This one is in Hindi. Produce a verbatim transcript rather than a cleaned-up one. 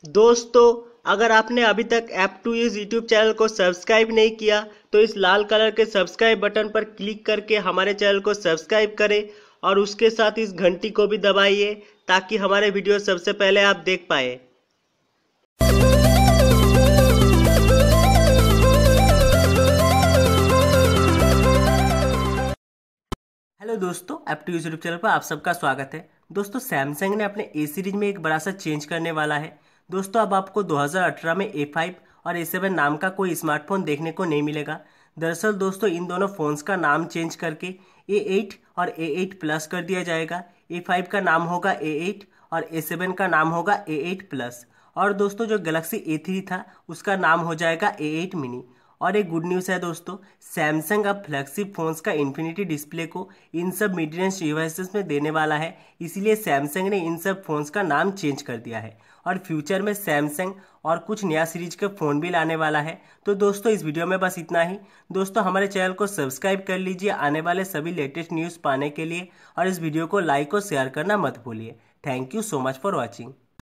दोस्तों, अगर आपने अभी तक app to use YouTube channel को सब्सक्राइब नहीं किया तो इस लाल कलर के सब्सक्राइब बटन पर क्लिक करके हमारे चैनल को सब्सक्राइब करें और उसके साथ इस घंटी को भी दबाइए ताकि हमारे वीडियो सबसे पहले आप देख पाए। हेलो दोस्तों, app to use YouTube channel पर आप सबका स्वागत है। दोस्तों, सैमसंग ने अपने ए सीरीज में एक बड़ा सा चेंज करने वाला है। दोस्तों, अब आपको दो हज़ार अठारह में ए फाइव और ए सेवन नाम का कोई स्मार्टफोन देखने को नहीं मिलेगा। दरअसल दोस्तों, इन दोनों फ़ोन्स का नाम चेंज करके ए एट और ए एट प्लस कर दिया जाएगा। ए फाइव का नाम होगा ए एट और ए सेवन का नाम होगा ए एट प्लस। और दोस्तों, जो गैलेक्सी ए थ्री था उसका नाम हो जाएगा ए एट मिनी। और एक गुड न्यूज़ है दोस्तों, सैमसंग अब फ्लैगशिप फोन्स का इन्फिनिटी डिस्प्ले को इन सब मिड रेंज डिवाइसेस में देने वाला है। इसीलिए सैमसंग ने इन सब फोन्स का नाम चेंज कर दिया है और फ्यूचर में सैमसंग और कुछ नया सीरीज के फ़ोन भी लाने वाला है। तो दोस्तों, इस वीडियो में बस इतना ही। दोस्तों, हमारे चैनल को सब्सक्राइब कर लीजिए आने वाले सभी लेटेस्ट न्यूज़ पाने के लिए, और इस वीडियो को लाइक और शेयर करना मत भूलिए। Thank you so much for watching.